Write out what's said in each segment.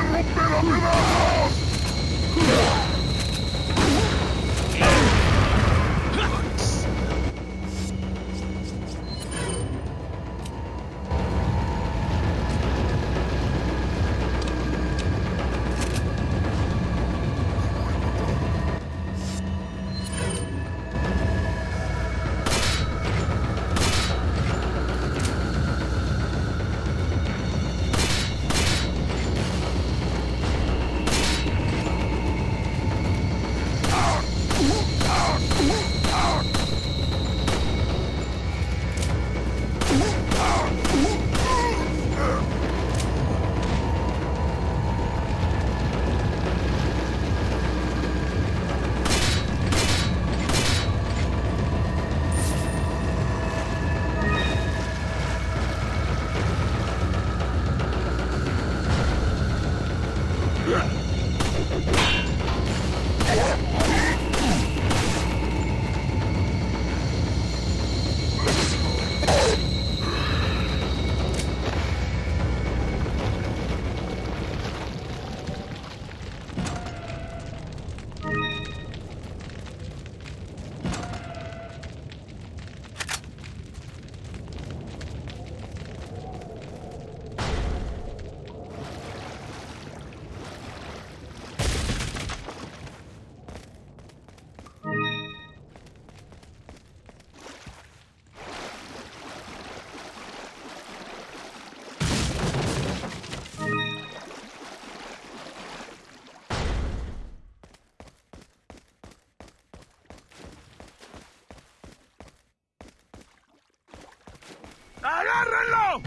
romper a pedazos! ¡Agárrenlo!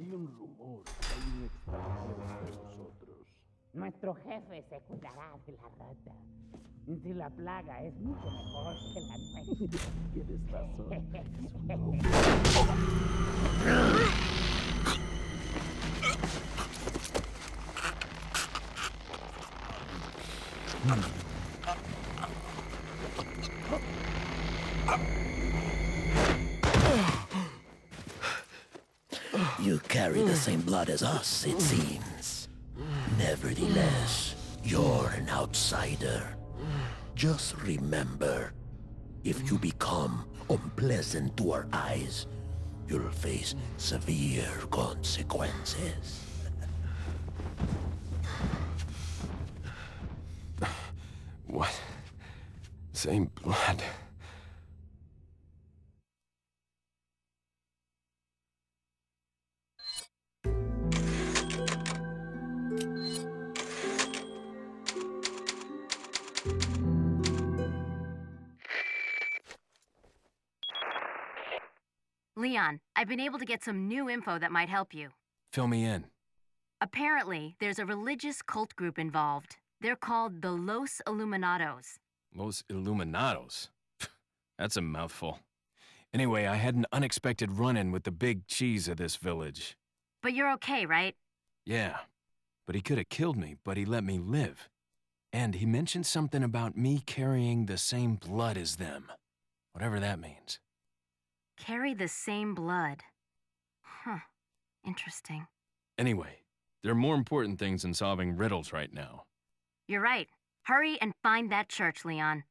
Hay un rumor que hay un extranjero entre nosotros. Nuestro jefe se cuidará de la rata. Si la plaga es mucho mejor que la nuestra. Tienes razón. You carry the same blood as us, it seems. Nevertheless, you're an outsider. Just remember, if you become unpleasant to our eyes, you'll face severe consequences. What? Same blood. Leon, I've been able to get some new info that might help you. Fill me in. Apparently, there's a religious cult group involved. They're called the Los Illuminados. Los Illuminados. That's a mouthful. Anyway, I had an unexpected run-in with the big cheese of this village. But you're okay, right? Yeah, but he could have killed me, but he let me live. And he mentioned something about me carrying the same blood as them. Whatever that means. Carry the same blood. Huh. Interesting. Anyway, there are more important things than solving riddles right now. You're right. Hurry and find that church, Leon.